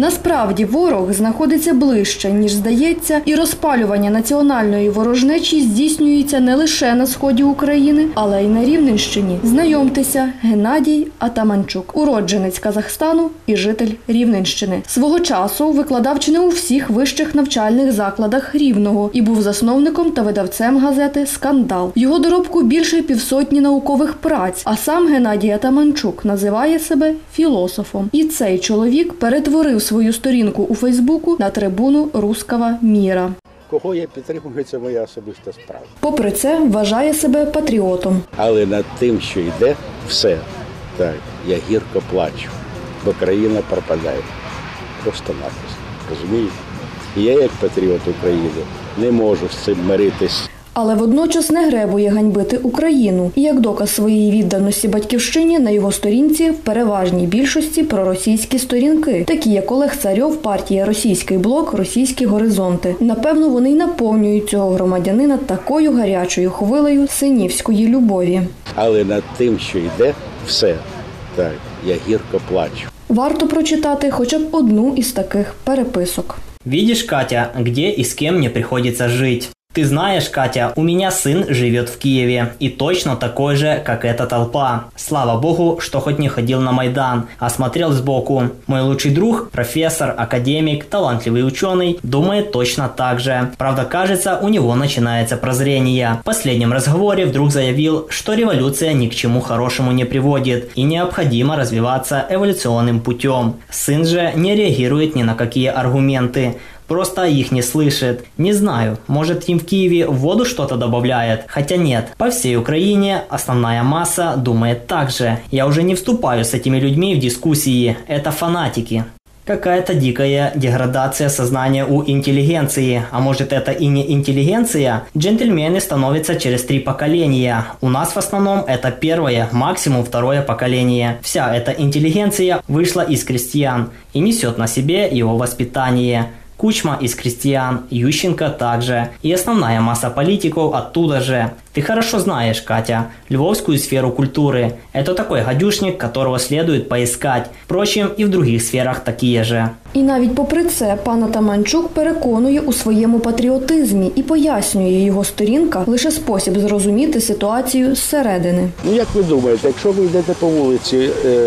Насправді ворог знаходиться ближче, ніж здається, і розпалювання національної ворожнечі здійснюється не лише на сході України, але й на Рівненщині. Знайомтеся, Геннадій Атаманчук, уродженець Казахстану і житель Рівненщини. Свого часу викладав чи не у всіх вищих навчальних закладах Рівного і був засновником та видавцем газети «Скандал». В його доробку більше 500 наукових праць, а сам Геннадій Атаманчук називає себе філософом. І цей чоловік перетворив свою сторінку у Фейсбуку на трибуну «Русского міра». Кого я підтримую, це моя особиста справа. Попри це, вважає себе патріотом. Але над тим, що йде, все, так, я гірко плачу, бо країна пропадає. Просто-напросто, розумієте? І я, як патріот України, не можу з цим миритись. Але водночас не гребує ганьбити Україну. І як доказ своєї відданості батьківщині, на його сторінці в переважній більшості проросійські сторінки, такі як Олег Царьов, партія «Російський блок», «Російські горизонти». Напевно, вони й наповнюють цього громадянина такою гарячою хвилею синівської любові. Але над тим, що йде, все, так, я гірко плачу. Варто прочитати хоча б одну із таких переписок. «Видишь, Катя, где и с кем мне приходится жить? Ты знаешь, Катя, у меня сын живет в Киеве, и точно такой же, как эта толпа. Слава богу, что хоть не ходил на Майдан, а смотрел сбоку. Мой лучший друг, профессор, академик, талантливый ученый, думает точно так же. Правда, кажется, у него начинается прозрение. В последнем разговоре вдруг заявил, что революция ни к чему хорошему не приводит, и необходимо развиваться эволюционным путем. Сын же не реагирует ни на какие аргументы. Просто их не слышит. Не знаю, может им в Киеве в воду что-то добавляет? Хотя нет, по всей Украине основная масса думает так же. Я уже не вступаю с этими людьми в дискуссии. Это фанатики». Какая-то дикая деградация сознания у интеллигенции. А может, это и не интеллигенция? Джентльмены становятся через 3 поколения. У нас в основном это первое, максимум второе поколение. Вся эта интеллигенция вышла из крестьян и несет на себе его воспитание. Кучма из крестьян, Ющенко также. И основная масса политиков оттуда же. Ты хорошо знаешь, Катя, львовскую сферу культуры. Это такой гадюшник, которого следует поискать. Впрочем, и в других сферах такие же. І навіть попри це, пан Атаманчук переконує у своєму патріотизмі і пояснює його сторінка лише спосіб зрозуміти ситуацію зсередини. Ну, як ви думаєте, якщо ви йдете по вулиці,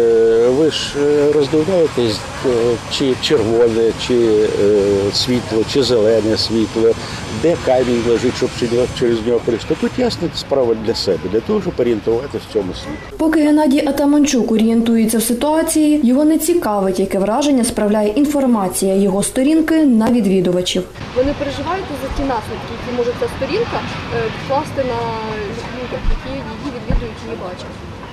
ви ж роздивляєтесь, чи червоне, чи світло, чи зелене світло, де камінь лежить, щоб через нього прийшли. Тут ясна справа для себе, для того, щоб орієнтуватися в цьому світі. Поки Геннадій Атаманчук орієнтується в ситуації, його не цікавить, яке враження справляє інформація його сторінки на відвідувачів. Ви не переживаєте за ті наслідки, які може ця сторінка вкласти на людях, які її відвідують і її бачать?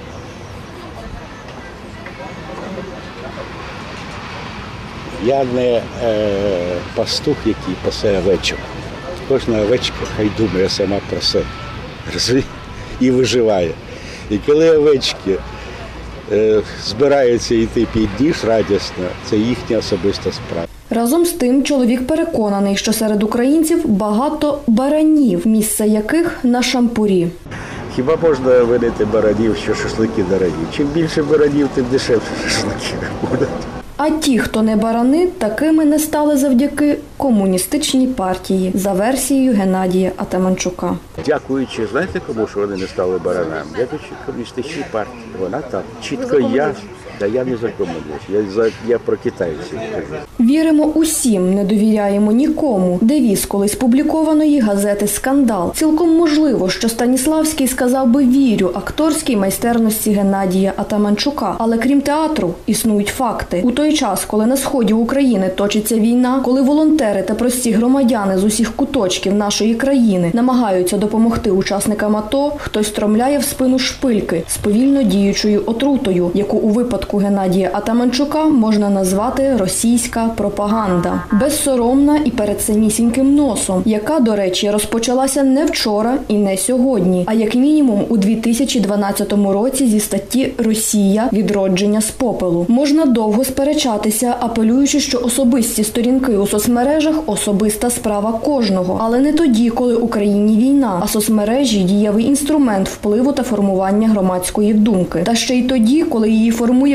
Я не пастух, який пасе овечок. Кожна овечка хай думає сама про себе, розумієте, і виживає. І коли овечки збираються йти під ніж радісно, це їхня особиста справа. Разом з тим, чоловік переконаний, що серед українців багато баранів, місце яких на шампурі. Хіба можна винити баранів, що шашлики дорогі? Чим більше баранів, тим дешевше шашлики будуть. А ті, хто не барани, такими не стали завдяки комуністичній партії, за версією Геннадія Атаманчука. Дякуючи, знаєте кому, що вони не стали баранами? Дякуючи комуністичній партії. Вона там чітко я не за комуністів, я про китайців кажу. Віримо усім, не довіряємо нікому. Девіз колись публікованої газети «Скандал». Цілком можливо, що Станіславський сказав би «вірю» акторській майстерності Геннадія Атаманчука. Але крім театру, існують факти. У той час, коли на сході України точиться війна, коли волонтери та прості громадяни з усіх куточків нашої країни намагаються допомогти учасникам АТО, хтось стромляє в спину шпильки з повільно діючою отрутою, яку у випадку Геннадія Атаманчука можна назвати російська пропаганда. Безсоромна і перед самісіньким носом, яка, до речі, розпочалася не вчора і не сьогодні, а як мінімум у 2012 році зі статті «Росія. Відродження з попелу». Можна довго сперечатися, апелюючи, що особисті сторінки у соцмережах – особиста справа кожного. Але не тоді, коли в Україні війна, а соцмережі – дієвий інструмент впливу та формування громадської думки. Та ще й тоді, коли її формує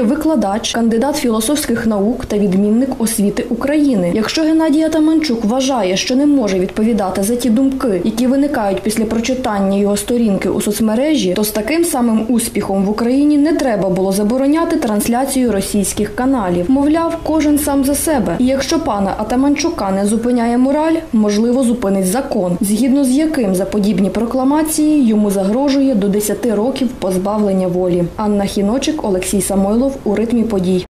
викладач, кандидат філософських наук та відмінник освіти України. Якщо Геннадій Атаманчук вважає, що не може відповідати за ті думки, які виникають після прочитання його сторінки у соцмережі, то з таким самим успіхом в Україні не треба було забороняти трансляцію російських каналів. Мовляв, кожен сам за себе. І якщо пана Атаманчука не зупиняє мораль, можливо, зупинить закон, згідно з яким за подібні прокламації йому загрожує до 10 років позбавлення волі. Анна Хіночик, Олексій Самойлов у «Ритмі подій».